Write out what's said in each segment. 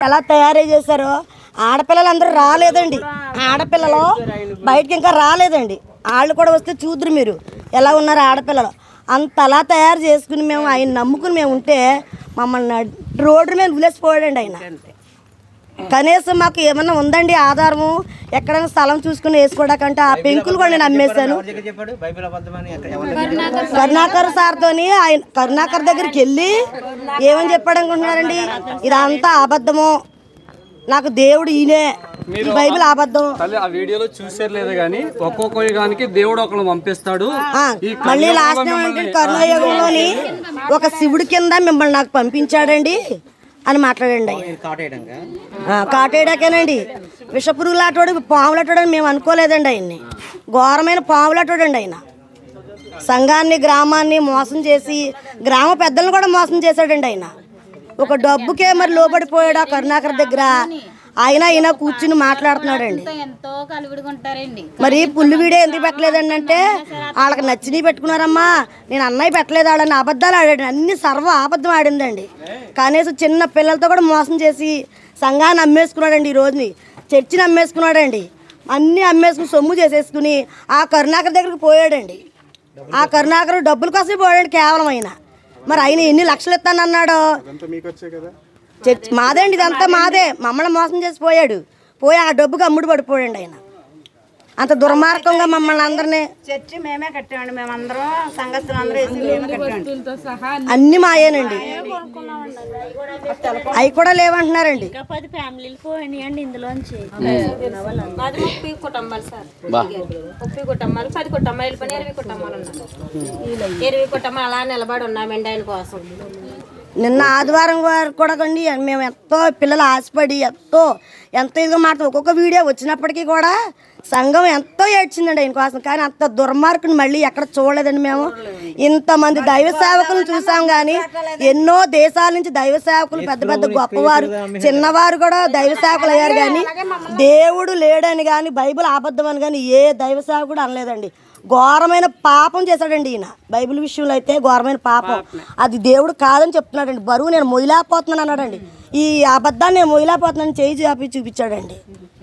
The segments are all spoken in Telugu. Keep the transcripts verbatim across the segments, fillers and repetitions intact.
ఎలా తయారు చేశారో ఆడపిల్లలు అందరూ రాలేదండి. ఆడపిల్లలు బయటకి ఇంకా రాలేదండి. వాళ్ళు కూడా వస్తే చూద్దరు మీరు ఎలా ఉన్నారు ఆడపిల్లలు. అంతలా తయారు చేసుకుని మేము ఆయన నమ్ముకుని మేము ఉంటే మమ్మల్ని రోడ్డు మీద వదిలేసిపోయాడండి ఆయన. కనీసం మాకు ఏమన్నా ఉందండి ఆధారము, ఎక్కడైనా స్థలం చూసుకుని వేసుకోవడాకంటే ఆ పెంకులు కూడా నేను అమ్మేశాను. కరుణాకర్ సార్తోని ఆయన కరుణాకర్ దగ్గరికి వెళ్ళి ఏమని చెప్పాడు అనుకుంటున్నారండి, ఇదంతా అబద్ధము, నాకు దేవుడు ఈయనే, ఈ బైబిల్ అబద్ధం. ఆ వీడియోలో చూసేలేదు కానీ ఒక్కొక్క యుగానికి దేవుడు ఒకళ్ళు పంపిస్తాడు. మళ్ళీ లాస్ట్ ఏమంటే కరుణాయుగంలోని ఒక శివుడి కింద మిమ్మల్ని నాకు పంపించాడండి అని మాట్లాడండి. కాటేడాకేనండి విషపురుగులాటోడు పాములాటోడని మేము అనుకోలేదండి. ఆయన్ని ఘోరమైన పాములాటోడండి ఆయన. సంఘాన్ని గ్రామాన్ని మోసం చేసి గ్రామ పెద్దలను కూడా మోసం చేశాడండి ఆయన. ఒక డబ్బుకే మరి లోబడిపోయాడు ఆ కరుణాకర్ దగ్గర. ఆయన ఆయన కూర్చుని మాట్లాడుతున్నాడండి. మరి పుల్లు వీడియో ఎందుకు పెట్టలేదండి అంటే వాళ్ళకి నచ్చినవి పెట్టుకున్నారమ్మా, నేను అన్నయ్య పెట్టలేదు వాళ్ళని అబద్ధాలు ఆడాడు. అన్ని సర్వ అబద్ధం ఆడిందండి. కనీసం చిన్న పిల్లలతో కూడా మోసం చేసి సంఘాన్ని అమ్మేసుకున్నాడండి. ఈ రోజుని చర్చిని అమ్మేసుకున్నాడండి. అన్నీ అమ్మేసుకుని సొమ్ము చేసేసుకుని ఆ కరుణాకర్ దగ్గరికి పోయాడండి. ఆ కరుణాకర్ డబ్బుల కోసమే పోయాడు కేవలం. ఆయన మరి ఆయన ఎన్ని లక్షలు ఇస్తానన్నాడో. చర్చి మాదేండి, ఇదంతా మాదే. మమ్మల్ని మోసం చేసి పోయాడు. పోయి ఆ డబ్బుకి అమ్ముడు పడిపోయాడు ఆయన. అంత దుర్మార్గంగా మమ్మల్ని అందరినీ చర్చి మేమే కట్టామండి. మేమందరం సంఘస్థులు అందరూ అన్ని మాయేనండి. అవి కూడా లేవంటున్నారండి. పది ఫ్యామిలీలు పోయినాయండి ఇందులోంచి. ముప్పై కుటుంబాలు సార్, ముప్పై కుటుంబాలు పది కుటుంబాలు వెళ్ళిపోయినా ఇరవై కుటుంబాలు ఉన్నారు. ఇరవై కుటుంబాలు అలా నిలబడి ఉన్నామండి ఆయన కోసం. నిన్న ఆదివారం వారు కూడా కండి మేము ఎంతో పిల్లలు ఆశపడి ఎంతో ఎంతో ఇదిగా మాట్లాడు ఒక్కొక్క వీడియో వచ్చినప్పటికీ కూడా సంఘం ఎంతో ఏడ్చిందండి ఆయన కోసం. కానీ అంత దుర్మార్గుని మళ్ళీ ఎక్కడ చూడలేదండి మేము. ఇంతమంది దైవ సేవకులను చూసాం కానీ ఎన్నో దేశాల నుంచి దైవ సేవకులు పెద్ద పెద్ద గొప్పవారు చిన్నవారు కూడా దైవ సేవకులు అయ్యారు. కానీ దేవుడు లేడని కానీ బైబిల్ అబద్ధం అని కానీ ఏ దైవ సేవకుడు అనలేదండి. ఘోరమైన పాపం చేశాడండి ఈయన. బైబిల్ విషయంలో అయితే ఘోరమైన పాపం. అది దేవుడు కాదని చెప్తున్నాడండి. బరువు నేను మొయ్యలేకపోతున్నాను అన్నాడండి. ఈ అబద్ధాన్ని నేను మొయ్యలేకపోతున్నాను చేయి చాపి చూపించాడండి.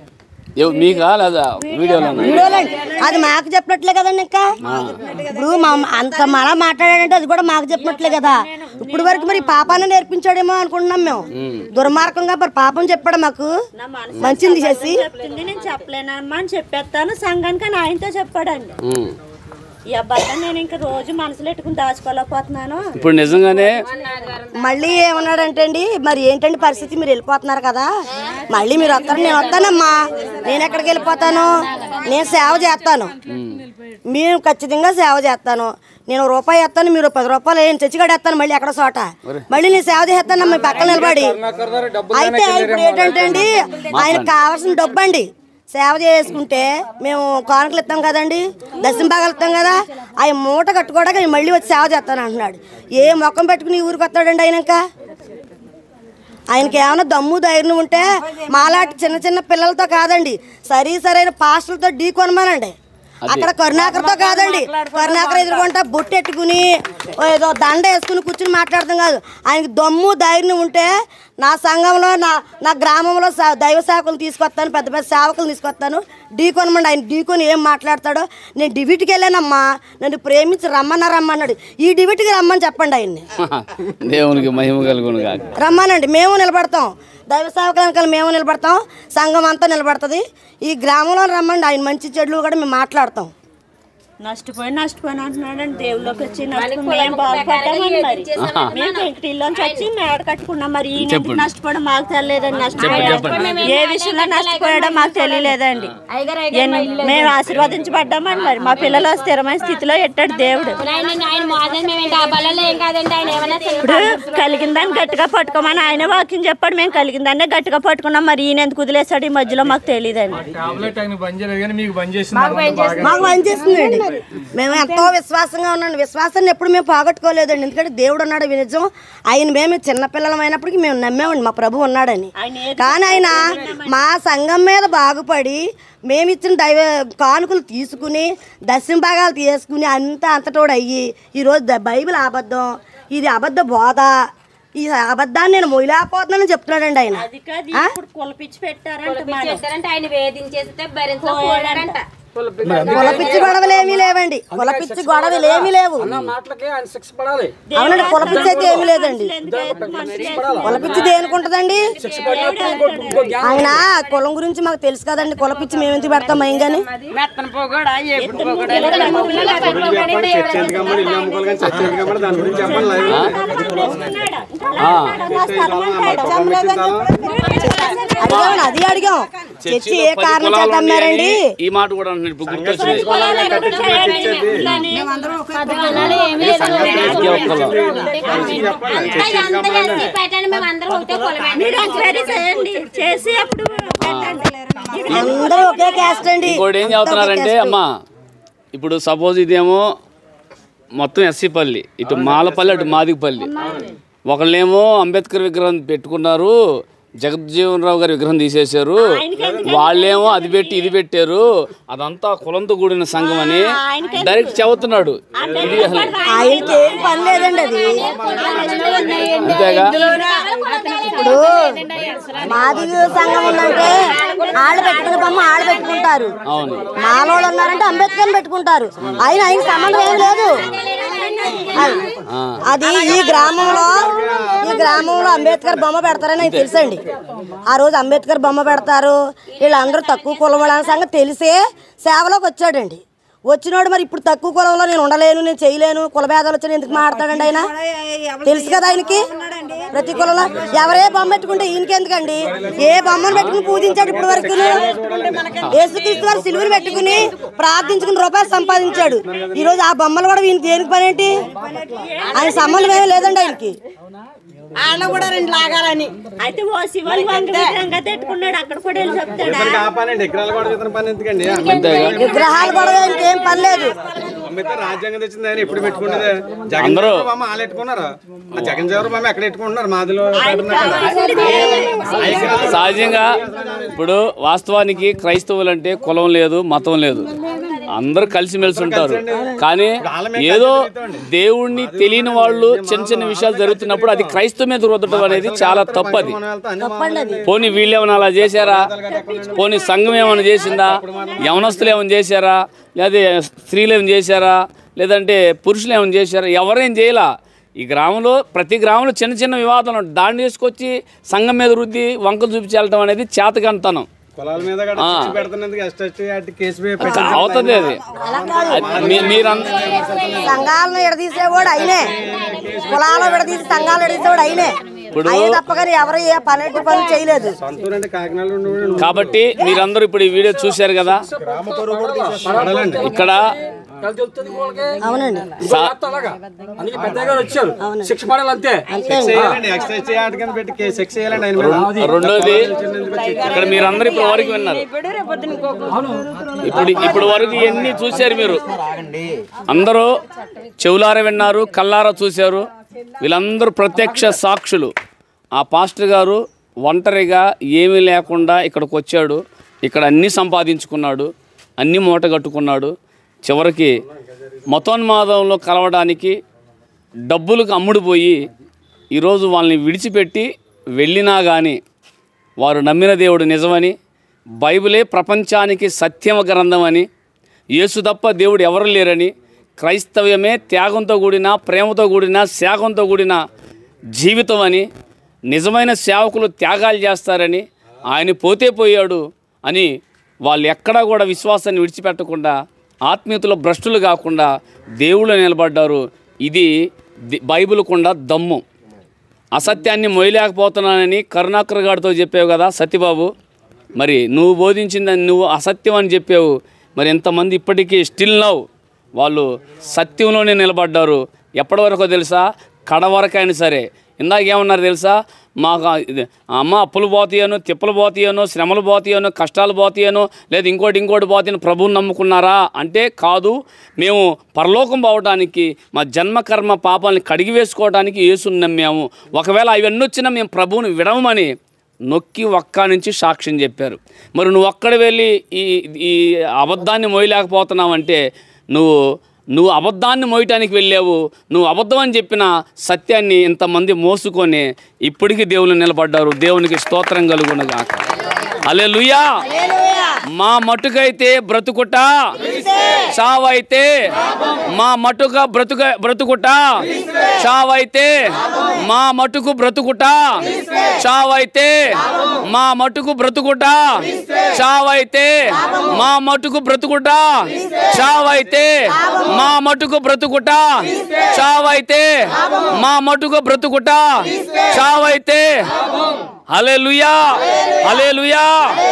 అది మాకు చెప్పినట్లే కదండి. ఇంకా ఇప్పుడు మా అంత మళ్ళా మాట్లాడాడంటే అది కూడా మాకు చెప్పినట్లే కదా. ఇప్పుడు వరకు మరి పాపాన్ని నేర్పించాడేమో అనుకుంటున్నాం మేము. దుర్మార్గంగా మరి పాపం చెప్పాడు మాకు మంచిది చేసి. నేను చెప్పలేనమ్మా అని చెప్పేస్తాను సంఘానికి అని ఆయనతో చెప్పాడండి. ఈ అబ్బాయి నేను ఇంకా రోజు మనసులో పెట్టుకుని దాచుకోలేకపోతున్నాను. ఇప్పుడు నిజంగానే మళ్ళీ ఏమన్నాడంటే అండి, మరి ఏంటండి పరిస్థితి, మీరు వెళ్ళిపోతున్నారు కదా, మళ్ళీ మీరు వస్తారు. నేను వస్తానమ్మా, నేను ఎక్కడికి వెళ్ళిపోతాను, నేను సేవ చేస్తాను, మేము ఖచ్చితంగా సేవ చేస్తాను, నేను రూపాయి వేస్తాను, మీరు పది రూపాయలు ఏం చచ్చిగాడు వేస్తాను, మళ్ళీ ఎక్కడ చోట మళ్ళీ నేను సేవ చేస్తాను మీ పక్కన నిలబడి. అయితే ఇప్పుడు ఏంటంటే అండి ఆయనకు కావాల్సిన డబ్బు అండి. సేవ చేసుకుంటే మేము కానుకలు ఇస్తాం కదండి, దశం భాగాలు ఇస్తాం కదా, ఆయన మూట కట్టుకోవడానికి మళ్ళీ వచ్చి సేవ చేస్తాను అంటున్నాడు. ఏ మొక్కం పెట్టుకుని ఊరికి వస్తాడండి ఆయన? ఇంకా ఆయనకి ఏమైనా దమ్ము ధైర్యం ఉంటే మాలాంటి చిన్న చిన్న పిల్లలతో కాదండి, సరి సరైన పాస్టర్లతో ఢీ కొనమానండి. అక్కడ కరుణాకర్తో కాదండి, కరుణాకర్ ఎదురుకుంటా బొట్టు ఎట్టుకుని ఏదో దండ వేసుకుని కూర్చుని మాట్లాడతాం కాదు. ఆయనకి దమ్ము ధైర్యం ఉంటే నా సంఘంలో నా నా గ్రామంలో దైవ సేవకులు తీసుకొస్తాను, పెద్ద పెద్ద సేవకులు తీసుకొస్తాను, ఢీ కొనమండి. ఆయన ఢీ కొని ఏం మాట్లాడతాడో. నేను డివిటీకి వెళ్ళానమ్మా, నన్ను ప్రేమించి రమ్మన్నా రమ్మన్నాడు. ఈ డివిటీకి రమ్మని చెప్పండి ఆయన్ని. దేవునికి మహిమ కలుగును గాక. రమ్మనండి, మేము నిలబడతాం. దైవ సేవకులు మేము నిలబడతాం, సంఘం అంతా నిలబడుతుంది. ఈ గ్రామంలో రమ్మండి, ఆయన మంచి చెడులు కూడా మేము మాట్లాడతాం. నష్టపోయి నష్టపోయిన అంటున్నాడండి. దేవుళ్ళకి వచ్చి మేము బాగుపడ్డామని మరి మేము వెంకటీల్లోంచి వచ్చి మేడ కట్టుకున్నాం. మరి ఈయన నష్టపోవడం మాకు తెలియలేదండి. నష్టపోయాడు ఏ విషయంలో నష్టపోయాడో మాకు తెలియలేదండి. మేము ఆశీర్వదించబడ్డామని మరి మా పిల్లలు స్థిరమైన స్థితిలో ఎట్టాడు దేవుడు. ఇప్పుడు కలిగిన దాన్ని గట్టిగా పట్టుకోమని ఆయన వాక్యం చెప్పాడు. మేము కలిగిన దాన్నే గట్టిగా పట్టుకున్నాం. మరి ఈయన ఎందుకు వదిలేసాడు ఈ మధ్యలో మాకు తెలియదండి. మాకు పనిచేస్తుందండి. మేము ఎంతో విశ్వాసంగా ఉన్నాం. విశ్వాసాన్ని ఎప్పుడు మేము పోగొట్టుకోలేదండి. ఎందుకంటే దేవుడు ఉన్నాడు నిజం. ఆయన మేము చిన్నపిల్లలం అయినప్పటికీ మేము నమ్మేమండి మా ప్రభు ఉన్నాడని. కానీ ఆయన మా సంఘం మీద బాగుపడి మేమిచ్చిన దైవ కానుకలు తీసుకుని దశమ భాగాలు తీసుకుని అంత అంతటోడు అయ్యి ఈరోజు బైబిల్ అబద్ధం, ఇది అబద్ధ బోధ, ఈ అబద్ధాన్ని నేను మొయ్యలేకపోతున్నానని చెప్తున్నాడండి ఆయన. అది కాదు ఇప్పుడు కులపిచ్చి పెట్టారంటే ఆయన వేధించేస్తే భరించలేడంట. కులపిచ్చి గొడవలు ఏమీ లేవండి, కులపిచ్చి గొడవలు ఏమీ లేవు. అవునండి, కులపిచ్చి అయితే ఏమీ లేదండి. కులపిచ్చి దేనికుంటదండి? ఆయన కులం గురించి మాకు తెలుసు కదండి. కులపిచ్చి మేము ఎందుకు పెడతాం మేము కానీ. అడిగామండి, అది అడిగాం. చర్చి ఏ కారణం చేత అమ్మారండి? ఈ మాట కూడా ఇప్పుడు గుర్తొచ్చింది. అందరూ ఒకే క్యాస్ట్ అండి. ఇంకోటి ఏం చెబుతున్నారంటే అమ్మా, ఇప్పుడు సపోజ్ ఇదేమో మొత్తం ఎస్సీపల్లి, ఇటు మాలపల్లి, అటు మాదిగపల్లి. ఒకళ్ళేమో అంబేద్కర్ విగ్రహం పెట్టుకున్నారు, జగజ్జీవన్ రావు గారి విగ్రహం తీసేశారు. వాళ్ళేమో అది పెట్టి ఇది పెట్టారు, అదంతా కులంతో కూడిన సంఘం అని డైరెక్ట్ చెబుతున్నాడు. ఇది ఆయనకి ఏం పని లేదండి అది. అంతేగా ఇప్పుడు మాది సంఘం ఉందంటే ఆళ్ళు పెట్టుకునే బొమ్మ ఆళ్ళు పెట్టుకుంటారు. అవును, మాలోళ్ళు ఉన్నారంటే అంబేద్కర్ పెట్టుకుంటారు. ఆయన ఆయనకి సంబంధం ఏం లేదు. అది ఈ గ్రామంలో ఈ గ్రామంలో అంబేద్కర్ బొమ్మ పెడతారని నాకు తెలుసండి. ఆ రోజు అంబేద్కర్ బొమ్మ పెడతారు, వీళ్ళందరూ తక్కువ కులం వాళ్ళ సంగతి తెలిసే సేవలోకి వచ్చాడండి. వచ్చినోడు మరి ఇప్పుడు తక్కువ కులంలో నేను ఉండలేను, నేను చేయలేను, కులభేదాలు వచ్చి ఎందుకు మాట్లాడండి? ఆయన తెలుసు కదా ఆయనకి. ప్రతి కులంలో ఎవరే బొమ్మ పెట్టుకుంటే ఈయనకి ఎందుకండి? ఏ బొమ్మను పెట్టుకుని పూజించాడు ఇప్పుడు వరకు? యేసుక్రీస్తు వారు సిలువను పెట్టుకుని ప్రార్థించుకుని రూపాయలు సంపాదించాడు. ఈ రోజు ఆ బొమ్మలు కూడా ఈయనకి దేనికి పని ఏంటి? ఆయన సంబంధం ఏమీ లేదండి ఆయనకి. ఆయన కూడా రెండు లాగాలని అయితే ఓ శివన్ విగ్రహంగా పెట్టుకున్నాడు. అక్కడ కూడా వెళ్ళి చెప్తాడు విగ్రహాలు కూడా ఇంకేం పని లేదు. రాజ్యాంగం తెచ్చింది ఆయన ఎప్పుడు పెట్టుకున్నదే. జగన్ బొమ్మ వాళ్ళు పెట్టుకున్నారు, జగన్ జవహర్ బొమ్మ ఎక్కడ పెట్టుకుంటున్నారు? మాదిలో సహజంగా ఇప్పుడు వాస్తవానికి క్రైస్తవులు అంటే కులం లేదు, మతం లేదు, అందరూ కలిసిమెలిసి ఉంటారు. కానీ ఏదో దేవుణ్ణి తెలియని వాళ్ళు చిన్న చిన్న విషయాలు జరుగుతున్నప్పుడు అది క్రైస్తవ మీద రుద్దడం అనేది చాలా తప్పది. పోనీ వీళ్ళు ఏమైనా అలా చేశారా? పోనీ సంఘం ఏమైనా చేసిందా? యవనస్తులు ఏమైనా చేశారా? లేదా స్త్రీలు ఏమైనా చేశారా? లేదంటే పురుషులు ఏమైనా చేశారా? ఎవరేం చేయలా. ఈ గ్రామంలో ప్రతి గ్రామంలో చిన్న చిన్న వివాదాలు ఉంటాయి. దాన్ని తీసుకొచ్చి సంఘం మీద రుద్ది వంకలు చూపించడం అనేది చేతకంతనం. అవుతుంది అది. సంఘాలను విడదీసేవాడు అయినే, కులాలు విడదీసి సంఘాలు విడదీసేవాడు అయినే. తప్పగానే ఎవరు ఏ పన్నెండు పనులు చేయలేదు. కాబట్టి మీరందరూ ఇప్పుడు ఈ వీడియో చూశారు కదా. ఇక్కడ అవునండి, రెండోది ఇక్కడ మీరందరూ ఇప్పుడు వరకు విన్నారు. ఇప్పుడు ఇప్పుడు వరకు ఇవన్నీ చూశారు మీరు అందరూ. చెవులారా విన్నారు, కల్లారా చూశారు. వీళ్ళందరూ ప్రత్యక్ష సాక్షులు. ఆ పాస్టర్ గారు ఒంటరిగా ఏమీ లేకుండా ఇక్కడికి వచ్చాడు, ఇక్కడ అన్నీ సంపాదించుకున్నాడు, అన్నీ మూట కట్టుకున్నాడు. చివరికి మతోన్మాదంలో కలవడానికి డబ్బులకు అమ్ముడుపోయి ఈరోజు వాళ్ళని విడిచిపెట్టి వెళ్ళినా కానీ వారు నమ్మిన దేవుడు నిజమని, బైబిలే ప్రపంచానికి సత్యమ గ్రంథమని, యేసు తప్ప దేవుడు ఎవరు లేరని, క్రైస్తవ్యమే త్యాగంతో కూడిన ప్రేమతో కూడిన త్యాగంతో కూడిన జీవితం అని, నిజమైన సేవకులు త్యాగాలు చేస్తారని, ఆయన పోతే పోయాడు అని వాళ్ళు ఎక్కడా కూడా విశ్వాసాన్ని విడిచిపెట్టకుండా ఆత్మీయతలో భ్రష్టులు కాకుండా దేవుళ్ళు నిలబడ్డారు. ఇది బైబిల్ కుండా దమ్ము. అసత్యాన్ని మొయ్యలేకపోతున్నానని కరుణాకర్ గారితో చెప్పావు కదా సత్యబాబు. మరి నువ్వు బోధించిందని నువ్వు అసత్యం అని చెప్పావు. మరి ఎంతమంది ఇప్పటికీ స్టిల్ నౌ వాళ్ళు సత్యంలోనే నిలబడ్డారు. ఎప్పటి వరకు తెలుసా? కడవరకైనా సరే. ఇందాక ఏమన్నారు తెలుసా? మాకు అమ్మ అప్పులు పోతాయనో, తిప్పలు పోతాయనో, శ్రమలు పోతాయనో, కష్టాలు పోతాయనో, లేదా ఇంకోటి ఇంకోటి పోతాయని ప్రభువుని నమ్ముకున్నారా అంటే కాదు, మేము పరలోకం పోవడానికి మా జన్మకర్మ పాపాలని కడిగి వేసుకోవడానికి యేసుని నమ్మాము. ఒకవేళ అవన్నీ వచ్చినా మేము ప్రభువుని విడవమని నొక్కి ఒక్క నుంచి సాక్ష్యం చెప్పారు. మరి నువ్వు ఒక్కడ వెళ్ళి ఈ ఈ అబద్ధాన్ని మోయలేకపోతున్నావంటే నువ్వు నువ్వు అబద్ధాన్ని మోయటానికి వెళ్ళావు, నువ్వు అబద్ధం అని చెప్పిన సత్యాన్ని ఇంతమంది మోసుకొని ఇప్పటికీ దేవుళ్ళు నిలబడ్డారు. దేవునికి స్తోత్రం కలుగునగాక. హల్లెలూయా. మా మటుకైతే బ్రతుకుట చావైతే, మా మటుక బ్రతుక బ్రతుకుట చావైతే, మా మటుకు బ్రతుకుట చావైతే, మా మటుకు బ్రతుకుట చావైతే, మా మటుకు బ్రతుకుట చావైతే, మా మటుకు బ్రతుకుట చావైతే, మా మటుకు బ్రతుకుట చావైతే. హల్లెలూయా, హల్లెలూయా.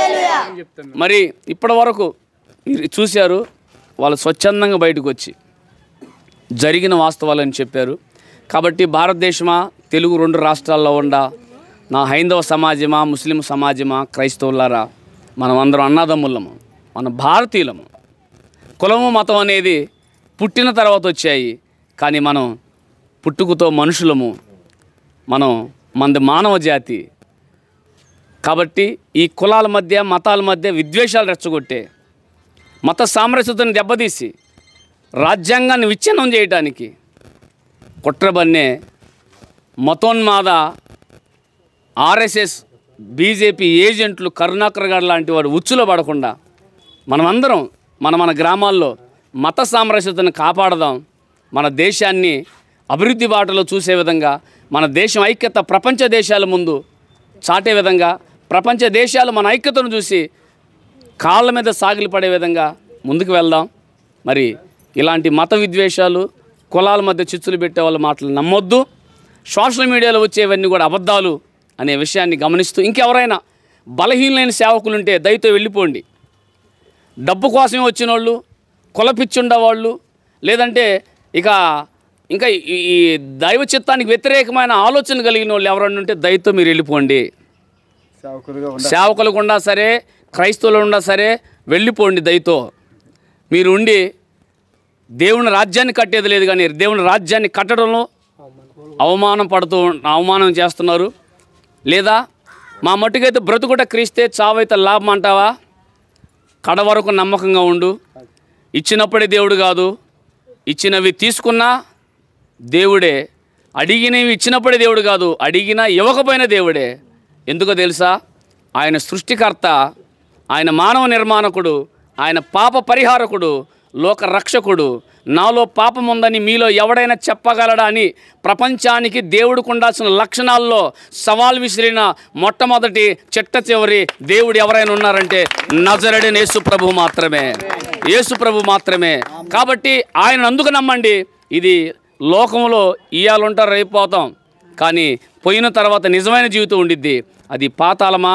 మరి ఇప్పటి వరకు మీరు చూశారు, వాళ్ళు స్వచ్ఛందంగా బయటకు వచ్చి జరిగిన వాస్తవాలని చెప్పారు. కాబట్టి భారతదేశమా, తెలుగు రెండు రాష్ట్రాల్లో ఉండ నా హైందవ సమాజమా, ముస్లిం సమాజమా, క్రైస్తవులారా, మనం అందరం అన్నదమ్ములము, మన భారతీయులము. కులము మతం అనేది పుట్టిన తర్వాత వచ్చాయి, కానీ మనం పుట్టుకతో మనుషులము, మనం మనది మానవ జాతి. కాబట్టి ఈ కులాల మధ్య, మతాల మధ్య విద్వేషాలు రెచ్చగొట్టే, మత సామరస్యతను దెబ్బతీసి రాజ్యాంగాన్ని విచ్ఛిన్నం చేయడానికి కుట్రబన్నే మతోన్మాద ఆర్ఎస్ఎస్, బీజేపీ ఏజెంట్లు కరుణాకర్ గారు లాంటి వాడు ఉచ్చులో పడకుండా మనమందరం మన మన గ్రామాల్లో మత సామరస్యతను కాపాడదాం. మన దేశాన్ని అభివృద్ధి బాటలో చూసే విధంగా, మన దేశం ఐక్యత ప్రపంచ దేశాల ముందు చాటే విధంగా, ప్రపంచ దేశాలు మన ఐక్యతను చూసి కాళ్ళ మీద సాగిలిపడే విధంగా ముందుకు వెళ్దాం. మరి ఇలాంటి మత విద్వేషాలు, కులాల మధ్య చిచ్చులు పెట్టే వాళ్ళ మాటలు నమ్మొద్దు. సోషల్ మీడియాలో వచ్చేవన్నీ కూడా అబద్ధాలు అనే విషయాన్ని గమనిస్తూ, ఇంకెవరైనా బలహీనమైన సేవకులుంటే దయతో వెళ్ళిపోండి. డబ్బు కోసమే వచ్చిన వాళ్ళు, కులపిచ్చుండేవాళ్ళు, లేదంటే ఇక ఇంకా ఈ దైవ చిత్తానికి వ్యతిరేకమైన ఆలోచన కలిగిన వాళ్ళు ఎవరన్నా ఉంటే దయతో మీరు వెళ్ళిపోండి. సేవకులు ఉన్నా సరే, క్రైస్తవులు ఉన్నా సరే వెళ్ళిపోండి దయతో. మీరు ఉండి దేవుని రాజ్యాన్ని కట్టేది లేదు, కానీ దేవుని రాజ్యాన్ని కట్టడంలో అవమానం పడుతూ అవమానం చేస్తున్నారు. లేదా మా మట్టుకైతే బ్రతుకుట క్రీస్తే, చావైతే లాభం అంటావా? కడ వరకు నమ్మకంగా ఉండు. ఇచ్చినప్పుడే దేవుడు కాదు, ఇచ్చినవి తీసుకున్నా దేవుడే. అడిగినవి ఇచ్చినప్పుడే దేవుడు కాదు, అడిగినా ఇవ్వకపోయినా దేవుడే. ఎందుకో తెలుసా? ఆయన సృష్టికర్త, ఆయన మానవ నిర్మాణకుడు, ఆయన పాప పరిహారకుడు, లోక రక్షకుడు. నాలో పాపం ఉందని మీలో ఎవడైనా చెప్పగలడా అని ప్రపంచానికి దేవుడికి ఉండాల్సిన లక్షణాల్లో సవాల్ విసిరిన మొట్టమొదటి చిట్ట చివరి దేవుడు ఎవరైనా ఉన్నారంటే నజరేయుడైన యేసు ప్రభు మాత్రమే, యేసు ప్రభు మాత్రమే. కాబట్టి ఆయన అందుకు నమ్మండి. ఇది లోకంలో ఇయాలు ఉంటారు, రేపోతాం, కానీ పోయిన తర్వాత నిజమైన జీవితం ఉండిద్ది. అది పాతాళమా,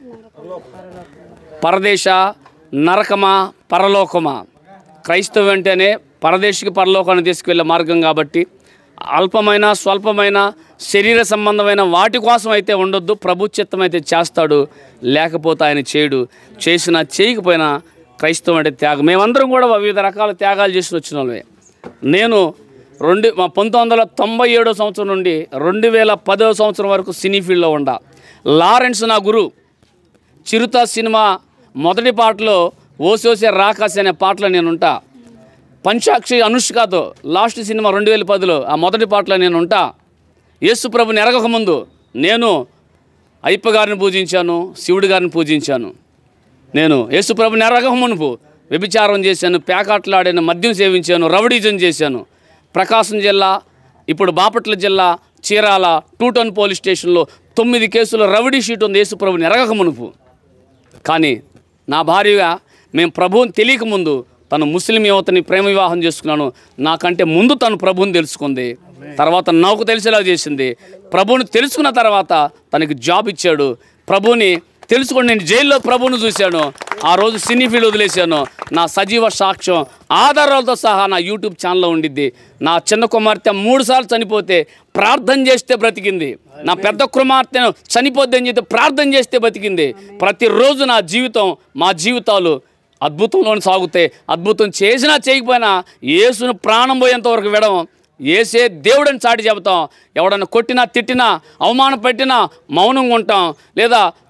పరదేశ, నరకమా, పరలోకమా? క్రైస్తవం అంటేనే పరదేశికి పరలోకాన్ని తీసుకువెళ్ళే మార్గం. కాబట్టి అల్పమైన, స్వల్పమైన, శరీర సంబంధమైన వాటి కోసం అయితే ఉండొద్దు. ప్రభు చిత్తం అయితే చేస్తాడు, లేకపోతే ఆయన చేయడు. చేసినా చేయకపోయినా క్రైస్తవం అంటే త్యాగం. మేమందరం కూడా వివిధ రకాల త్యాగాలు చేసి వచ్చిన వాళ్ళమే. నేను రెండు పంతొమ్మిది వందల తొంభై ఏడో సంవత్సరం నుండి రెండు వేల పదో సంవత్సరం వరకు సినీ ఫీల్డ్లో ఉండా. లారెన్స్ నా గురు. చిరుత సినిమా మొదటి పాటలో ఓసోసే రాకాసి అనే పాటలో నేను ఉంటా. పంచాక్షి అనుష్కతో లాస్ట్ సినిమా రెండు వేల పదిలో ఆ మొదటి పాటలో నేను ఉంటా. యేసు ప్రభుని ఎరగక ముందు నేను అయ్యప్ప గారిని పూజించాను, శివుడి గారిని పూజించాను. నేను యేసు ప్రభుని ఎరగక మునుపు వ్యభిచారం చేశాను, పేకాట్లాడాను, మద్యం సేవించాను, రౌడీజం చేశాను. ప్రకాశం జిల్లా, ఇప్పుడు బాపట్ల జిల్లా, చీరాల టూ టౌన్ పోలీస్ స్టేషన్లో తొమ్మిది కేసులు రౌడీ షీట్ ఉంది యేసు ప్రభుని ఎరగక మునుపు. కానీ నా భార్యగా మేము ప్రభువుని తెలియకముందు తను ముస్లిం యువతని ప్రేమ వివాహం చేసుకున్నాను. నాకంటే ముందు తను ప్రభువుని తెలుసుకుంది, తర్వాత నాకు తెలిసేలా చేసింది. ప్రభువుని తెలుసుకున్న తర్వాత తనకి జాబ్ ఇచ్చాడు. ప్రభువుని తెలుసుకొని నేను జైల్లో ప్రభువుని చూశాను. ఆ రోజు సినీ ఫీల్డ్ వదిలేశాను. నా సజీవ సాక్ష్యం ఆధారాలతో సహా నా యూట్యూబ్ ఛానల్లో ఉండిద్ది. నా చిన్న కుమార్తె మూడు సార్లు చనిపోతే ప్రార్థన చేస్తే బ్రతికింది. నా పెద్ద కుమార్తెను చనిపోద్దని చెప్పి ప్రార్థన చేస్తే బ్రతికింది. ప్రతిరోజు నా జీవితం, మా జీవితాలు అద్భుతంలోనే సాగుతాయి. అద్భుతం చేసినా చేయకపోయినా యేసును ప్రాణం పోయేంత వరకు విడవం. ఏసే దేవుడని చాటి చెబుతాం. ఎవడన్నా కొట్టినా, తిట్టినా, అవమానం పెట్టినా మౌనంగా ఉంటాం. లేదా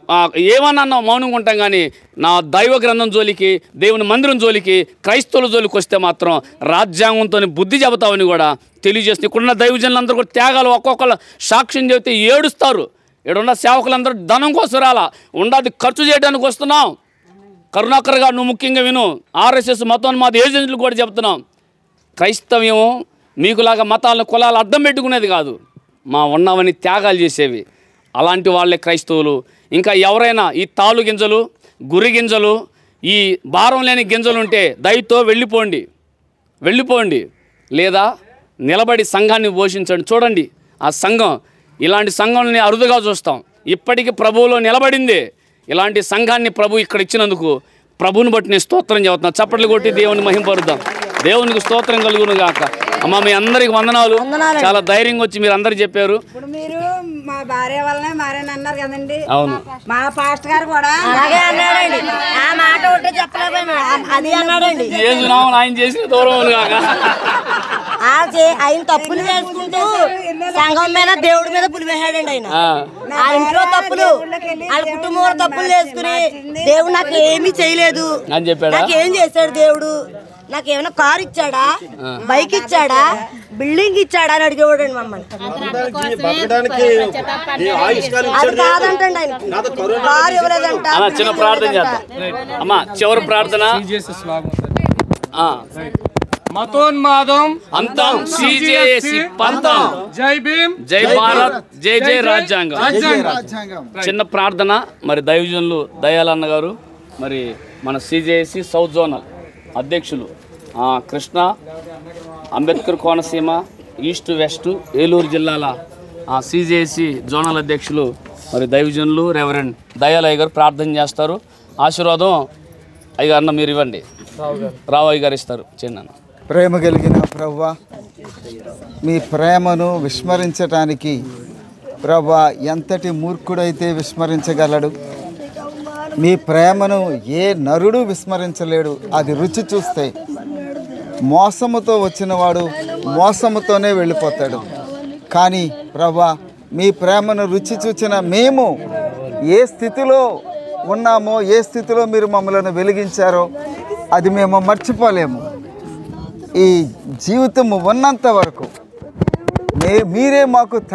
ఏమన్నా మౌనంగా ఉంటాం కానీ నా దైవ గ్రంథం జోలికి దేవుని మందిరం జోలికి క్రైస్తవుల జోలికి వస్తే మాత్రం రాజ్యాంగంతో బుద్ధి చెబుతామని కూడా తెలియజేస్తుంది. ఇక్కడున్న దైవజనులందరూ కూడా త్యాగాలు ఒక్కొక్కరు సాక్ష్యం చెబితే ఏడుస్తారు. ఇక్కడున్న సేవకులందరూ ధనం కోసం రాలా, ఉండాది ఖర్చు చేయడానికి వస్తున్నాం. కరుణాకర్గా నువ్వు ముఖ్యంగా విను, ఆర్ఎస్ఎస్ మతోన్మాద ఏజెంట్లు కూడా చెప్తున్నాం, క్రైస్తవ్యం మీకులాగా మతాలను కులాలు అడ్డం పెట్టుకునేది కాదు, మా ఉన్నవని త్యాగాలు చేసేవి. అలాంటి వాళ్ళే క్రైస్తవులు. ఇంకా ఎవరైనా ఈ తాలు గింజలు గురి గింజలు ఈ భారం లేని గింజలు ఉంటే దయతో వెళ్ళిపోండి వెళ్ళిపోండి లేదా నిలబడి సంఘాన్ని పోషించండి. చూడండి ఆ సంఘం, ఇలాంటి సంఘాన్ని అరుదుగా చూస్తాం. ఇప్పటికీ ప్రభువులో నిలబడింది. ఇలాంటి సంఘాన్ని ప్రభు ఇక్కడ ఇచ్చినందుకు ప్రభువుని బట్టి నేను స్తోత్రం చెబుతున్నాను. చప్పట్లు కొట్టి దేవుని మహింపరుద్దాం. దేవునికి స్తోత్రం కలుగును గాక. అమ్మ మీ అందరికి వందనాలు. చాలా ధైర్యంగా వచ్చి మీరు అందరు చెప్పారు. ఇప్పుడు మీరు మా భార్య వల్లనే మారని అన్నారు కదండి. అవును, మా పాస్టర్ గారు కూడా అలాగే అన్నాడండి. ఆ మాట ఒకటే చెప్పలేకపోయినా అది అన్నాడండి. ఆయన చేసిన దూరం కాక ఆయన తప్పులు చేసుకుంటూ సంఘం మీద దేవుడి మీద పులివేసాడండి. ఆయన ఆ ఇంట్లో తప్పులు వాళ్ళ కుటుంబంలో తప్పులు చేసుకుని దేవుడు నాకు ఏమీ చేయలేదు, అని చెప్పాడు. నాకేం చేశాడు దేవుడు, నాకేమైనా కారు ఇచ్చాడా, బైక్ ఇచ్చాడా, బిల్డింగ్ ఇచ్చాడా అని అడిగేవాడండి మమ్మల్ని. అది కాదంటండి ఆయన కారు ఇవ్వలేదంట. చిన్న ప్రార్థన చేద్దాం అమ్మా. చివరి ప్రార్థన. మతోన్మాదం అంతం, సిజేఏసీ పంతం, జై భీమ్, జై భారత్, జై జై రాజ్యాంగం. చిన్న ప్రార్థన. మరి దైవజనులు దయాలన్న గారు, మరి మన సిజేఏసీ సౌత్ జోనల్ అధ్యక్షులు కృష్ణ, అంబేద్కర్ కోనసీమ, ఈస్ట్ వెస్ట్ ఏలూరు జిల్లాల సిజేఏసీ జోనల్ అధ్యక్షులు మరి దైవజనులు రెవరెండ్ దయాలయ్య గారు ప్రార్థన చేస్తారు. ఆశీర్వాదం అయ్య అన్న మీరు ఇవ్వండి. రావయ్య గారు ఇస్తారు. చిన్న ప్రేమ కలిగిన ప్రభువా, మీ ప్రేమను విస్మరించటానికి ప్రభువా ఎంతటి మూర్ఖుడైతే విస్మరించగలడు. మీ ప్రేమను ఏ నరుడు విస్మరించలేడు. అది రుచి చూస్తే మోసముతో వచ్చినవాడు మోసముతోనే వెళ్ళిపోతాడు. కానీ ప్రభువా, మీ ప్రేమను రుచి చూచిన మేము ఏ స్థితిలో ఉన్నామో, ఏ స్థితిలో మీరు మమ్మల్ని వెలిగించారో అది మేము మర్చిపోలేము. ఈ జీవితం ఉన్నంత వరకు మే మీరే మాకు